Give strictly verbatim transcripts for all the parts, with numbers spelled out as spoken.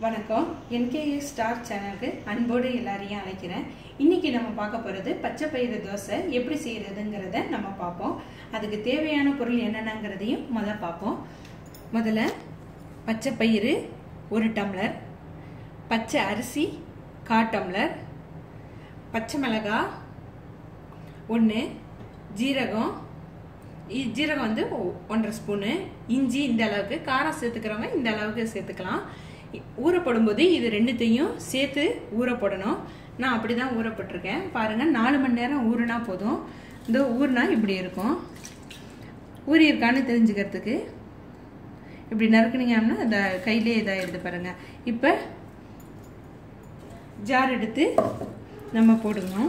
வணக்கம் என்கேஎஸ் ஸ்டார் சேனலுக்கு அன்போடு எல்லாரையும் அழைக்கிறேன். இன்னைக்கு நம்ம பார்க்க போகிறது பச்சை பயிறு தோசை எப்படி செய்கிறதுங்கிறத நம்ம பார்ப்போம். அதுக்கு தேவையான பொருள் என்னென்னங்கிறதையும் முதல்ல பார்ப்போம். முதல்ல பச்சை பயிறு ஒரு டம்ளர், பச்சை அரிசி கால் டம்ளர், பச்சை மிளகாய் ஒன்று, ஜீரகம் ஜீரகம் வந்து ஒன்றரை ஸ்பூனு, இஞ்சி இந்த அளவுக்கு, காரம் சேர்த்துக்கிறவங்க இந்த அளவுக்கு சேர்த்துக்கலாம். ஊறப்படும் போது இது ரெண்டுத்தையும் சேர்த்து ஊறப்படணும். நான் அப்படி தான் ஊறப்பட்டிருக்கேன். பாருங்கள், நாலு மணி நேரம் ஊறுனா போதும். இந்த ஊறுனா இப்படி இருக்கும். ஊறி இருக்கான்னு தெரிஞ்சுக்கிறதுக்கு இப்படி நறுக்குனீங்கன்னா இந்த கையிலே இதாகிடுது பாருங்கள். இப்போ ஜார் எடுத்து நம்ம போடுங்க.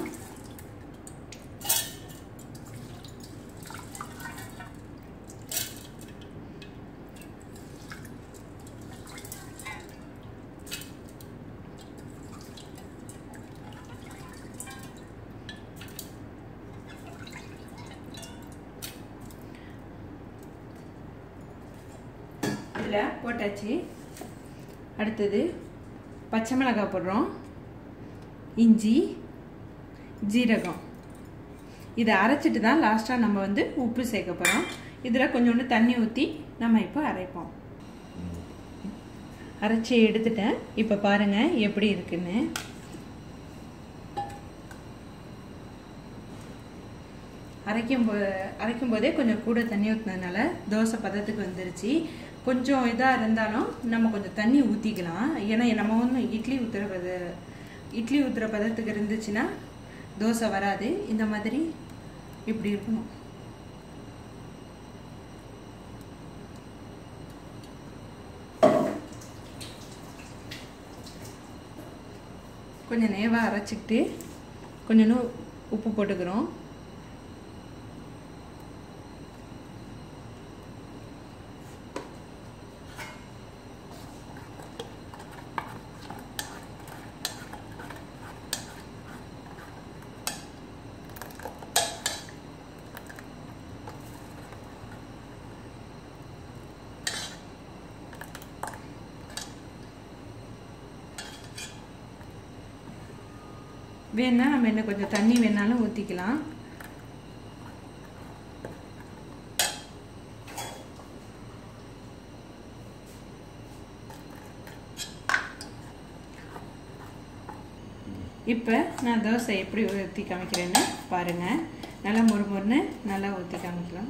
இதில் போட்டாச்சு. அடுத்தது பச்சை மிளகாய் போடுறோம், இஞ்சி ஜீரகம் இதை அரைச்சிட்டு தான் லாஸ்ட்டாக நம்ம வந்து உப்பு சேர்க்க போகிறோம். இதில் கொஞ்சோண்டு தண்ணி ஊற்றி நம்ம இப்போ அரைப்போம். அரைச்சி எடுத்துட்டேன். இப்போ பாருங்கள் எப்படி இருக்குன்னு. அரைக்கும் போ அரைக்கும் போதே கொஞ்சம் கூட தண்ணி ஊற்றினதுனால தோசை பதத்துக்கு வந்துருச்சு. கொஞ்சம் இதாக இருந்தாலும் நம்ம கொஞ்சம் தண்ணி ஊற்றிக்கலாம். ஏன்னா நம்ம ஒன்று இட்லி ஊற்றுற பத இட்லி ஊற்றுற பதத்துக்கு இருந்துச்சுன்னா தோசை வராது. இந்த மாதிரி இப்படி இருக்கணும். கொஞ்சம் நேவாக அரைச்சிக்கிட்டு கொஞ்சம் உப்பு போட்டுக்கிறோம். வேணா நம்ம இன்னும் கொஞ்சம் தண்ணி வேணாலும் ஊற்றிக்கலாம். இப்போ நான் தோசை எப்படி ஊற்றி காமிக்கிறேன்னு பாருங்கள். நல்லா மொறு மொறுன்னு நல்லா ஊற்றி காமிக்கலாம்.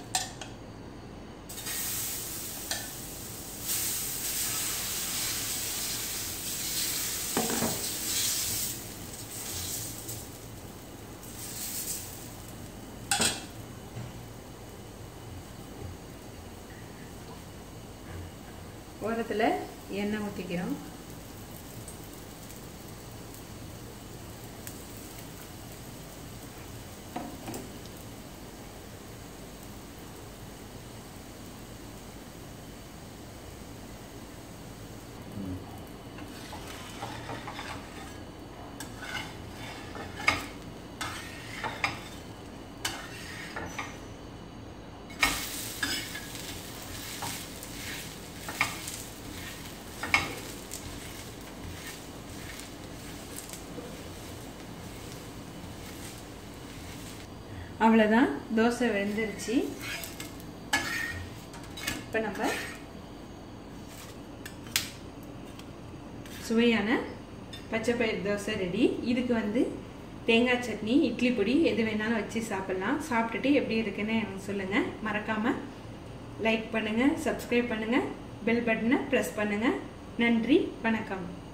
ஓரத்தில் எண்ணெய் ஊற்றிக்கிறோம். அவ்வளோதான், தோசை வெந்துருச்சு. இப்போ நம்ம சுவையான பச்சை பயிறு தோசை ரெடி. இதுக்கு வந்து தேங்காய் சட்னி, இட்லி பொடி எது வேணாலும் வச்சு சாப்பிட்லாம். சாப்பிட்டுட்டு எப்படி இருக்குன்னு எனக்கு சொல்லுங்கள். மறக்காமல் லைக் பண்ணுங்கள், சப்ஸ்கிரைப் பண்ணுங்கள், பெல் பட்டனை ப்ரெஸ் பண்ணுங்கள். நன்றி, வணக்கம்.